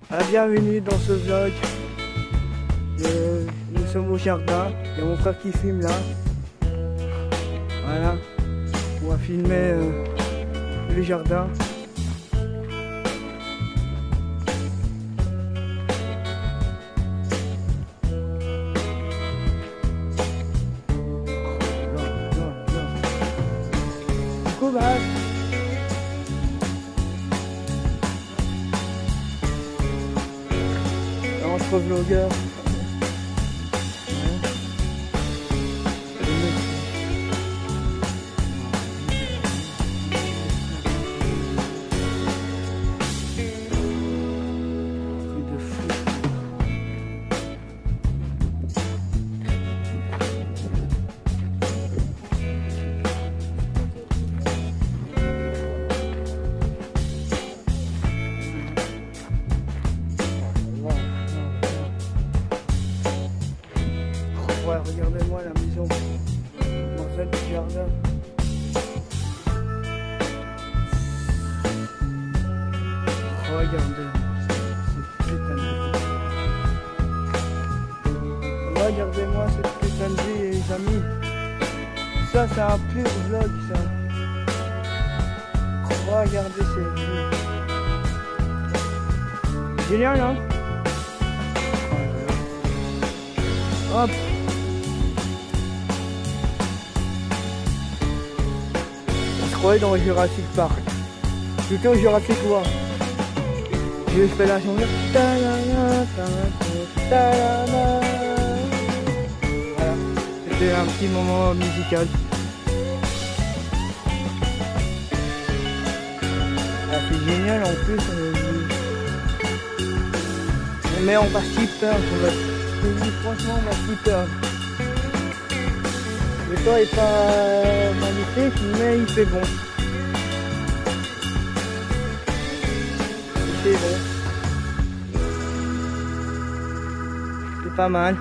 Bienvenue dans ce vlog. Nous sommes au jardin. Il y a mon frère qui filme là. Voilà. On va filmer le jardin. Coucou Bas. Entre vlogueurs. Ouais, regardez-moi la maison, dans le jardin. Regardez, cette putain de vie. Regardez-moi cette putain de vie, les amis. Ça, c'est un pur vlog, ça. Regardez cette vie. Génial, hein? Hop. Dans Jurassic Park. J'étais au Jurassic World. Je fais la chanson. Voilà. C'était un petit moment musical. Ah, c'est génial en plus. Mais on va si peur. Franchement, on va si peur. Le toit est pas magnifique, mais il fait bon. Il fait bon. C'est pas mal.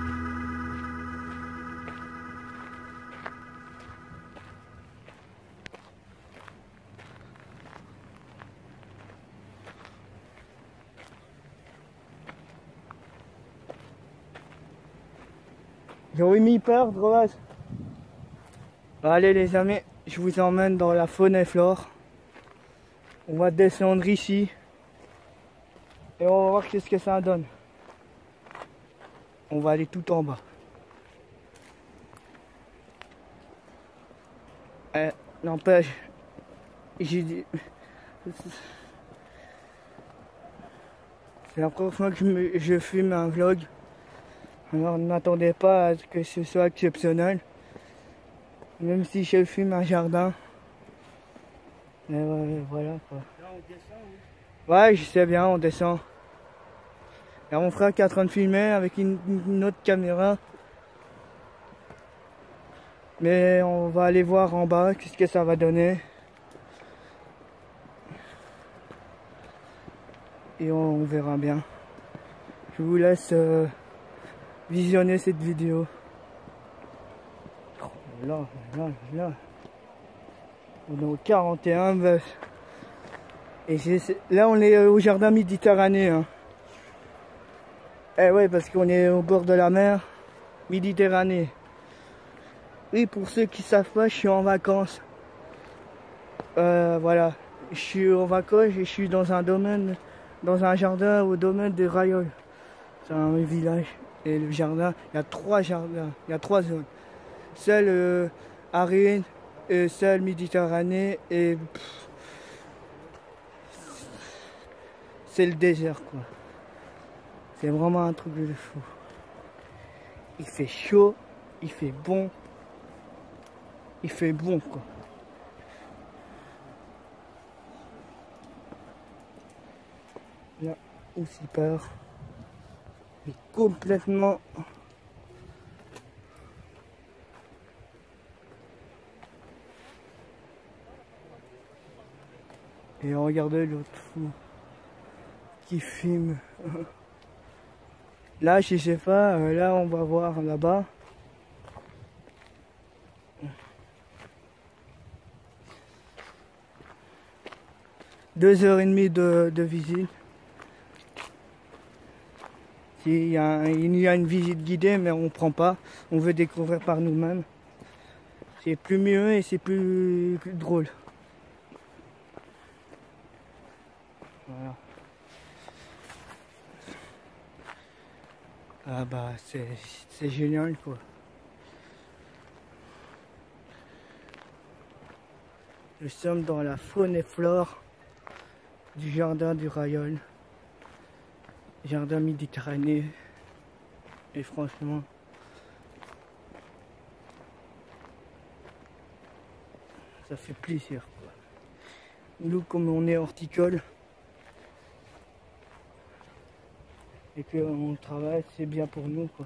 J'aurais mis peur, Drobas. Allez les amis, je vous emmène dans la faune et flore. On va descendre ici. Et on va voir qu'est-ce que ça donne. On va aller tout en bas. N'empêche, j'ai dit... C'est la première fois que je filme un vlog. Alors n'attendez pas à ce que ce soit exceptionnel. Même si je filme un jardin. Mais voilà quoi. Là on descend, oui. Ouais, je sais bien, on descend. Il y a mon frère qui est en train de filmer avec une autre caméra. Mais on va aller voir en bas qu'est-ce que ça va donner. Et on verra bien. Je vous laisse visionner cette vidéo. Là, on est au 41 bœufs. Et là on est au jardin méditerranéen. Eh ouais, parce qu'on est au bord de la mer Méditerranée. Oui, pour ceux qui savent pas, je suis en vacances. Voilà, je suis en vacances et je suis dans un domaine, dans un jardin au domaine de Rayol. C'est un village. Et le jardin, il y a 3 jardins, il y a 3 zones. Celle aride, celle Méditerranée et c'est le désert quoi. C'est vraiment un truc de fou. Il fait chaud, il fait bon, quoi. Là aussi peur, mais complètement. Et regardez l'autre fou qui filme. Là, je sais pas, là on va voir là-bas. 2h30 de visite. Il y a une visite guidée, mais on prend pas. On veut découvrir par nous-mêmes. C'est plus mieux et c'est plus drôle. Voilà. Ah bah c'est génial quoi. Nous sommes dans la faune et flore du jardin du Raïol. Jardin méditerranéen. Et franchement, ça fait plaisir quoi. Nous, comme on est horticole et qu'on travaille, c'est bien pour nous quoi.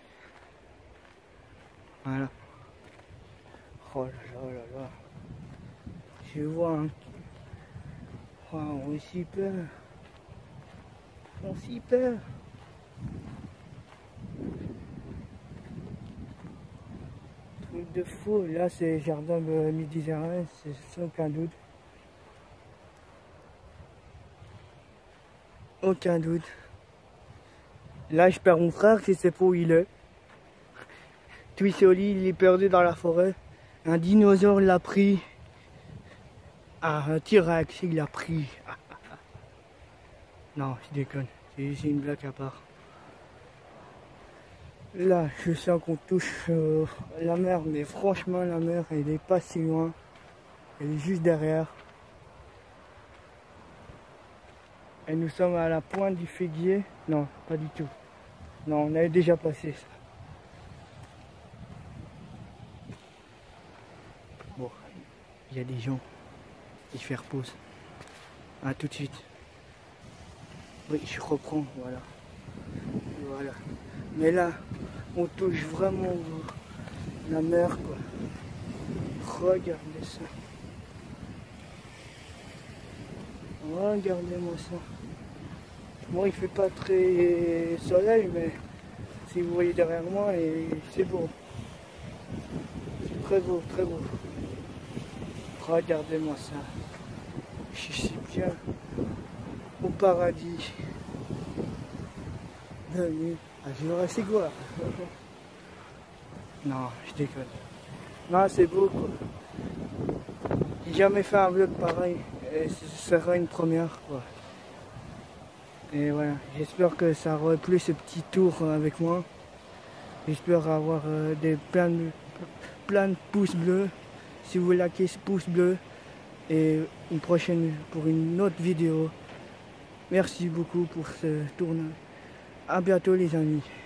Voilà. Oh là là là là. Je vois un... Oh, on s'y perd. On s'y perd. Truc de fou. Là, c'est jardin méditerranéen, c'est sans aucun doute. Aucun doute. Là, je perds mon frère, je sais pas où il est. Twissoli, il est perdu dans la forêt. Un dinosaure l'a pris. Ah, un T-Rex, il l'a pris. Non, je déconne. C'est une blague à part. Là, je sens qu'on touche la mer, mais franchement, la mer, elle est pas si loin. Elle est juste derrière. Et nous sommes à la pointe du Figuier. Non, pas du tout. Non, on avait déjà passé ça. Bon, il y a des gens qui faire pause. À tout de suite. Oui, je reprends, voilà. Voilà. Mais là, on touche vraiment la mer, quoi. Regardez ça. Regardez-moi ça. Bon, il fait pas très soleil, mais si vous voyez derrière moi, c'est beau. C'est très beau, très beau. Regardez-moi ça. Je suis bien au paradis. Bienvenue à Jurassic World. Non, je déconne. Non, c'est beau quoi. J'ai jamais fait un vlog pareil. Et ce sera une première quoi. Et voilà, j'espère que ça aura plu ce petit tour avec moi. J'espère avoir plein de pouces bleus. Si vous likez ce pouce bleu. Et une prochaine pour une autre vidéo. Merci beaucoup pour ce tournage. À bientôt les amis.